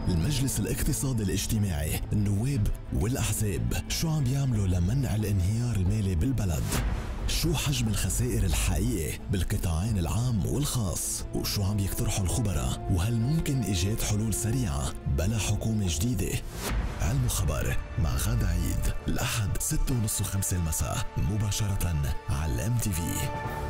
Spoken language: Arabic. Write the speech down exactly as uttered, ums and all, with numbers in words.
المجلس الاقتصادي الاجتماعي، النواب والأحزاب شو عم بيعملوا لمنع الانهيار المالي بالبلد؟ شو حجم الخسائر الحقيقي بالقطاعين العام والخاص؟ وشو عم يقترحوا الخبراء؟ وهل ممكن إيجاد حلول سريعة بلا حكومة جديدة؟ علم خبر مع غادة عيد الأحد ستة ونص وخمسة المساء مباشرة على ام تي في.